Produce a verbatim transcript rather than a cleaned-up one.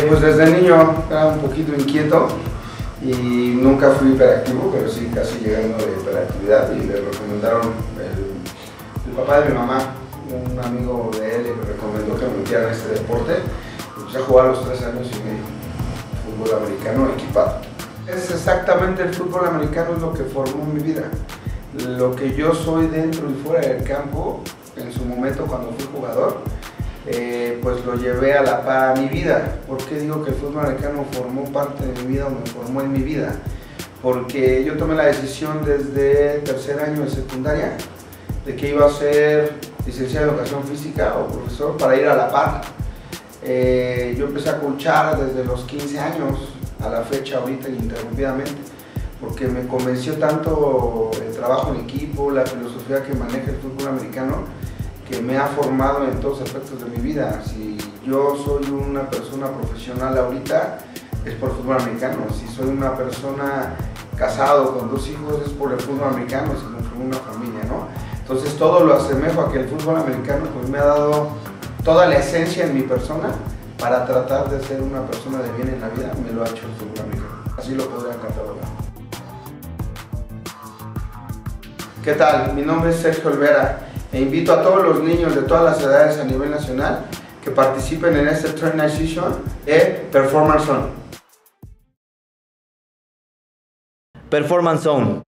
pues desde niño era un poquito inquieto y nunca fui hiperactivo, pero sí casi llegando de hiperactividad, y le recomendaron el, el papá de mi mamá, un amigo de él, le recomendó que me metiera en este deporte. Empecé a jugar a los tres años y medio, fútbol americano equipado. Es exactamente el fútbol americano es lo que formó mi vida. Lo que yo soy dentro y fuera del campo, en su momento cuando fui jugador, eh, pues lo llevé a la par a mi vida. ¿Por qué digo que el fútbol americano formó parte de mi vida o me formó en mi vida? Porque yo tomé la decisión desde tercer año de secundaria de que iba a ser licenciado en educación física o profesor para ir a la par. Eh, yo empecé a coachar desde los quince años a la fecha ahorita ininterrumpidamente, porque me convenció tanto el trabajo en equipo, la filosofía que maneja el fútbol americano, que me ha formado en todos los aspectos de mi vida. Si yo soy una persona profesional ahorita, es por el fútbol americano. Si soy una persona casado con dos hijos, es por el fútbol americano, si no formé una familia, ¿no? Entonces todo lo asemejo a que el fútbol americano pues, me ha dado toda la esencia en mi persona para tratar de ser una persona de bien en la vida. Me lo ha hecho el fútbol americano. Así lo podría catalogar. ¿Qué tal? Mi nombre es Sergio Olvera e invito a todos los niños de todas las edades a nivel nacional que participen en este Training Session de Performance Zone. Performance Zone.